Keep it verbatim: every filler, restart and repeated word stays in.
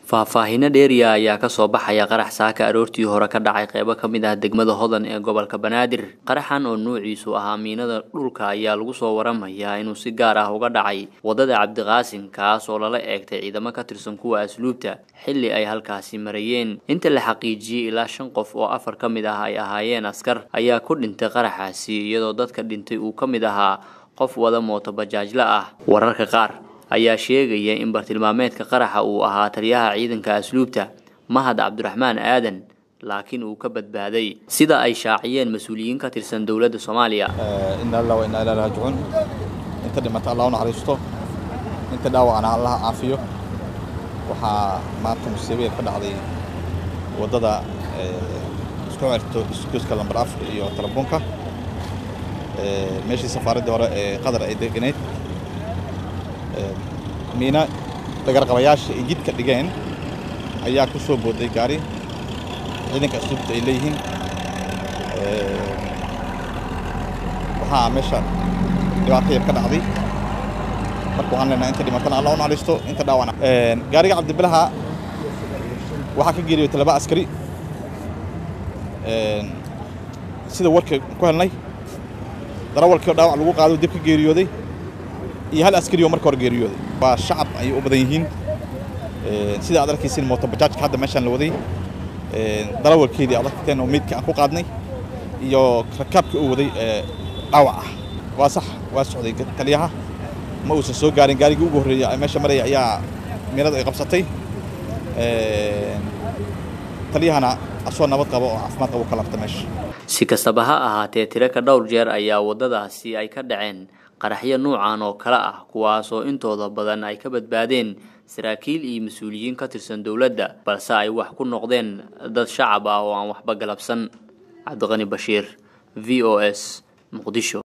faahfaahin dheeriya ayaa ka soo baxaya qarax saaka aroortii hore ka dhacay qaybo ka mid ah degmada Hodan ee gobolka Banaadir. Qaraxan oo nuuciisu ahaa miinada dhulka ayaa lagu soo waramayaa inuu si gaar ah uga dhacay wadada Cabdiqaasim kaas oo lala eegtay ciidamo ka tirsan kuwa asluubta xilli ay halkaasi marayeen. Inta la xaqiijiyay ilaa shan qof oo afar ka mid ah ay ahaayeen askar ayaa ku dhintay qaraxaasi iyadoo dadka dhintay uu ka mid ahaa qof wada mooto bajaajla ah. Wararka qaar ayaa sheegaya in bartilmaameedka qaraxa uu ahaa taliyaha ciidanka asluubta Mahad Cabdiraxmaan Aadan laakiin uu ka badbaaday sida ay shaaciyeen mas'uuliyiin ka tirsan dawladda Soomaaliya. inna lillahi wa inna ilaihi raaji'uun inta dhimata Allah naxariisto inta dhaawacna Allah caafiyo. waxa maanta musiibada ka dhacday wadada isku xirto iskuuska lambar afar iyo telefoonka meeshii safaaradda hore ee qadar ay deganeed miina dagar qabayaasha ay jidka dhigeen ayaa ku soo booday gaari ciidanka asluubta ay leeyihiin. waxa meesha dhibaato yar ka dhacday marka waxaan leenahay inta dhimatana Allah u naxariisto inta dhaawacna. gaariga Cabdibilaha waxa ka geeriyay laba askari sida warka ku helnay darawalkii dhaawac lagu qaado dib ka geeriyooday iyo hal askari oo markii hore geeriyooday. waa shacab ay u badan yihiin sida aad arkaysiin mooto bajaajka hadda meeshan la waday darawalkeedii aad arkteen oo meedka aan ku qaadnay iyo rakaabka uu waday dhaawac ah. waa sax waa socday taliyaha ma uusan soo gaarin gaarigii ugu horeeyay meesha maraya ayaa miirada ay qabsatay taliyahana asoo nabad qabo oo caafimaad qabo kala qabtay meesha. Si kastaba ha ahaatee tiro ka dhowr jeer ayaa wadadaasi ay ka dhaceen qaraxyo noocan oo kala ah kuwaas oo intooda badan ay ka badbaadeen saraakiil iyo mas'uuliyiin ka tirsan dawladda balse ay wax ku noqdeen dad shacab ah oo aan waxba galabsan. Cabdiqani Bashiir, V O S, Muqdisho.